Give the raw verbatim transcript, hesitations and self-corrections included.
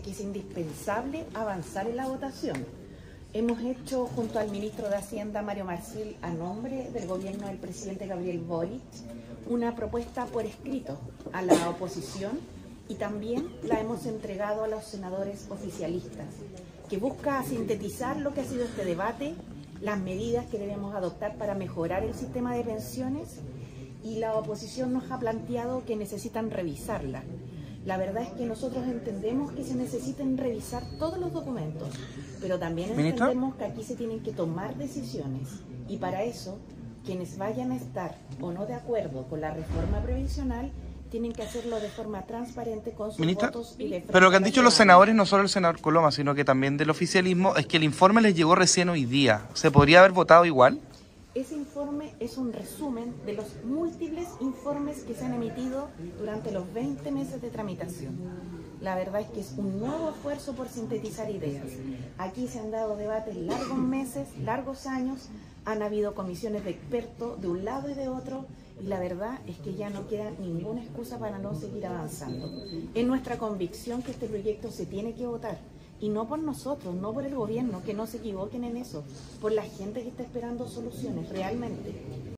que es indispensable avanzar en la votación. Hemos hecho, junto al ministro de Hacienda, Mario Marcel, a nombre del gobierno del presidente Gabriel Boric, una propuesta por escrito a la oposición y también la hemos entregado a los senadores oficialistas, que busca sintetizar lo que ha sido este debate, las medidas que debemos adoptar para mejorar el sistema de pensiones, y la oposición nos ha planteado que necesitan revisarla. La verdad es que nosotros entendemos que se necesiten revisar todos los documentos, pero también ¿Ministro? entendemos que aquí se tienen que tomar decisiones, y para eso quienes vayan a estar o no de acuerdo con la reforma previsional tienen que hacerlo de forma transparente con sus ¿Ministra? votos y de frente Pero lo que han a la dicho los ciudadanía. senadores, no solo el senador Coloma, sino que también del oficialismo, es que el informe les llegó recién hoy día. ¿Se podría haber votado igual? Ese informe es un resumen de los múltiples informes que se han emitido durante los veinte meses de tramitación. La verdad es que es un nuevo esfuerzo por sintetizar ideas. Aquí se han dado debates largos meses, largos años, han habido comisiones de expertos de un lado y de otro, y la verdad es que ya no queda ninguna excusa para no seguir avanzando. Es nuestra convicción que este proyecto se tiene que votar. Y no por nosotros, no por el gobierno, que no se equivoquen en eso, por la gente que está esperando soluciones realmente.